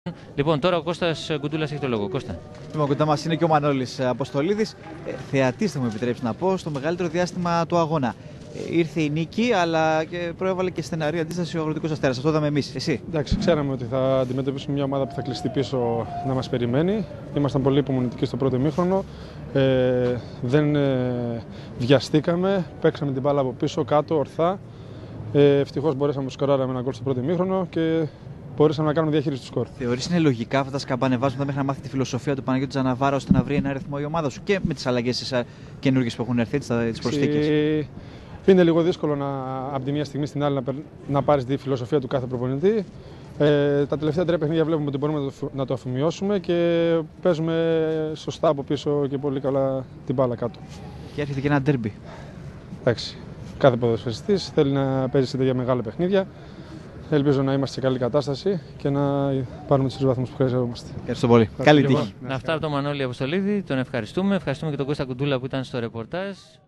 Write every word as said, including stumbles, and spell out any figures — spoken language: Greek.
Λοιπόν, τώρα ο Κώστας Κουντούλας έχει το λόγο. Κώστα. Λοιπόν, κοντά μας είναι και ο Μανώλης Αποστολίδης. Ε, θεατής, θα μου επιτρέψει να πω, στο μεγαλύτερο διάστημα του αγώνα. Ε, ήρθε η νίκη, αλλά και προέβαλε και στεναρή αντίσταση ο Αγροτικός Αστέρας. Αυτό είδαμε εμείς. Εσύ. Εντάξει, ξέραμε ότι θα αντιμετωπίσουμε μια ομάδα που θα κλειστεί πίσω να μας περιμένει. Ήμασταν πολύ υπομονητικοί στο πρώτο ημίχρονο. Ε, δεν ε, βιαστήκαμε. Παίξαμε την μπάλα από πίσω, κάτω, ορθά. Ε, ευτυχώς μπορέσαμε να σκοράραμε ένα γκολ στο πρώτο ημίχρονο και μπορέσαμε να κάνουμε διαχείριση του σκορ. Θεωρείς είναι λογικά αυτά τα σκαμπανεβάσματα μέχρι να μάθει τη φιλοσοφία του Παναγιώτη Τζαναβάρα ώστε να βρει ένα αριθμό η ομάδα σου και με τις αλλαγές καινούργιες που έχουν έρθει, τις προσθήκες? Είναι λίγο δύσκολο να, από τη μία στιγμή στην άλλη να, να πάρεις τη φιλοσοφία του κάθε προπονητή. Ε, τα τελευταία τρία παιχνίδια βλέπουμε ότι μπορούμε να το, να το αφομοιώσουμε και παίζουμε σωστά από πίσω και πολύ καλά την μπάλα κάτω. Και έρχεται και ένα ντέρμπι. Εντάξει. Κάθε ποδοσφαιριστής θέλει να παίζει σε τέτοια μεγάλα παιχνίδια. Ελπίζω να είμαστε σε καλή κατάσταση και να πάρουμε τους τρεις βαθμούς που χρειαζόμαστε. Ευχαριστώ πολύ. Καλή τύχη. Αυτά από τον Μανώλη Αποστολίδη. Τον ευχαριστούμε. Ευχαριστούμε και τον Κώστα Κουντούλα που ήταν στο ρεπορτάζ.